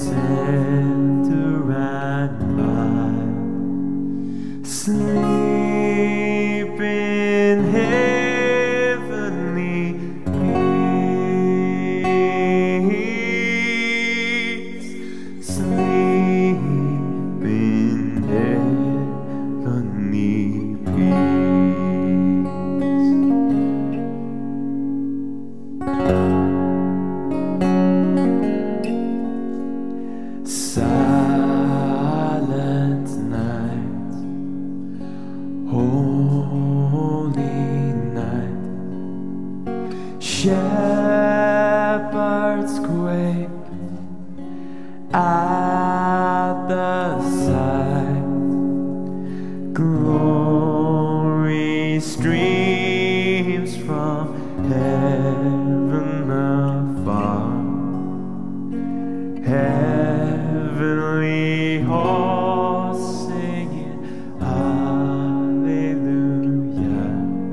tender and mild, sleep in heavenly peace, sleep in heavenly peace. Silent night, holy night, shepherds quake at the sight, glory streams from heaven afar, heavenly hosts singing hallelujah.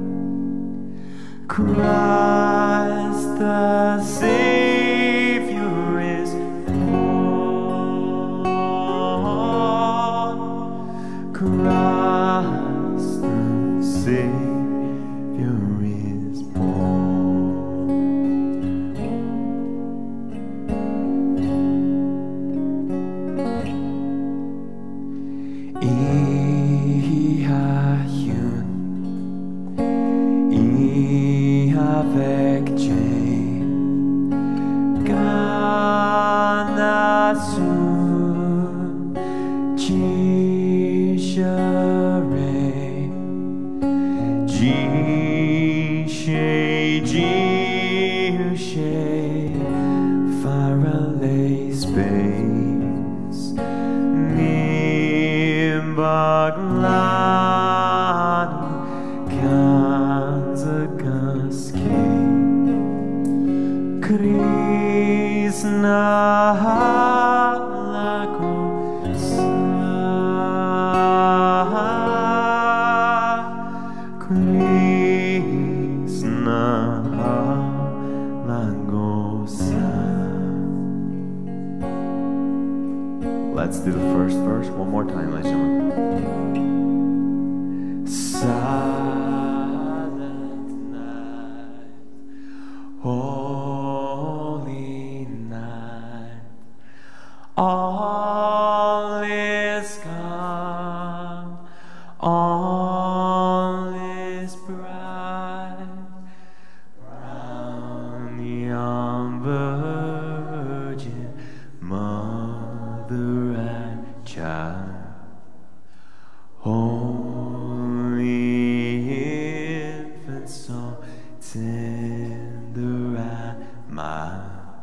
Christ the Savior is born. Christ the Savior is born. Avec Jane Ganasun Jishere Jishe Faralay space Nimbaglan Kanzakaske Krishna Halako Krishna Halagosa. Let's do the first verse one more time, ladies and gentlemen. Silent night, holy night, all is calm, all is bright, round the young virgin mother and child. Holy infant, so tender and mild,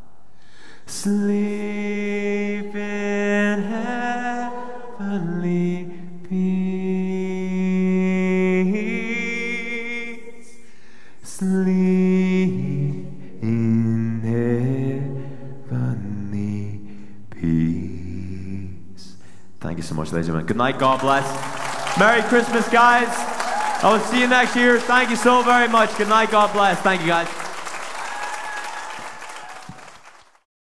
sleep in heavenly peace, sleep in heavenly peace. Thank you so much, ladies and gentlemen. Good night, God bless. Merry Christmas, guys. I will see you next year. Thank you so very much. Good night, God bless. Thank you, guys.